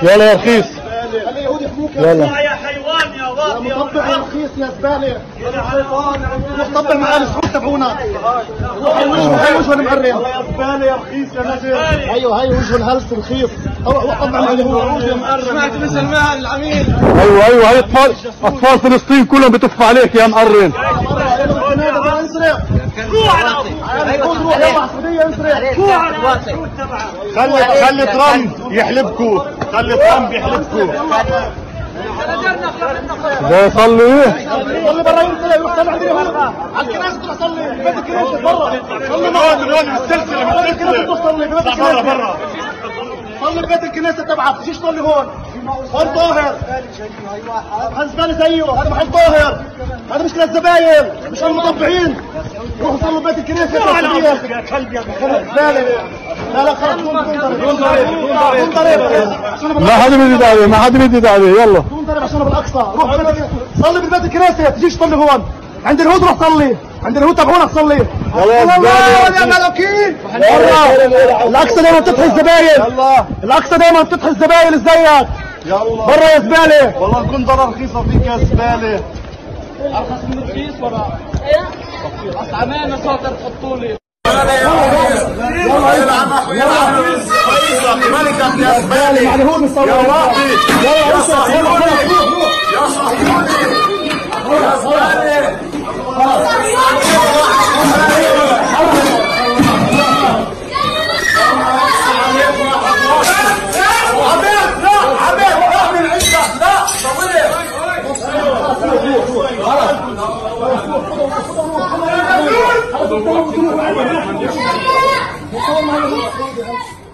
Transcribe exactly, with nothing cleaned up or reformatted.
يلا يا رخيص. خلي يهود يحموك يلا يا حيوان يا واطي يا مطبع يا رخيص يا زباله يا حيوان. روح طبع مع السعود تبعونا. هاي وجه المعرم يا زباله يا رخيص يا نجم. ايوه هاي وجه الهلس رخيص. روح طبع مع اليهود يا معرم. سمعت مثل ماهر العميل. ايوه ايوه هاي اطفال اطفال فلسطين كلهم بتف عليك يا مقرن. خلي خلي ترامب يحلبكوا، خلي ترامب يحلبكوا. ده يصلي ايه؟ صلي برا ينزل يروح طلع عند اليهود على الكنيسه تروح صلي بيت الكنيسه برا. صلي من هون من هون بالسلسله بالسلسله. صلي ببيت الكنيسه برا برا. صلي ببيت الكنيسه تبعك، تجيش تصلي هون. هون طاهر. هذا زباله زيه، هذا محل طاهر. هذا مشكلة زباين مش المطبعين. روحوا صلوا ببيت الكنيسه يا كلب يا زباله. لا لا خلاص دون ضريب دون ضريب. ما حدا بيزيد عليه ما حدا بيزيد عليه. يلا دون ضريب عشان بالاقصى. روح صلي ببيت الكنيسه، تجيش تصلي هون عند اليهود. روح صلي عند اليهود تبعونك صلي. يلا يا زباله يا ملوكين. الاقصى دايما بتطحي الزباين. الاقصى دايما بتطحي الزباين ازيك. يلا برا يا زباله. والله نكون ضرر رخيصه فيك يا زباله. ارخص من رخيص ولا بس عمانه صادر تحطوا لي. يلا يلعب يلعب ملكك يا زباله يا واطي يا صهيوني يا صهيوني يا زباله. خلاص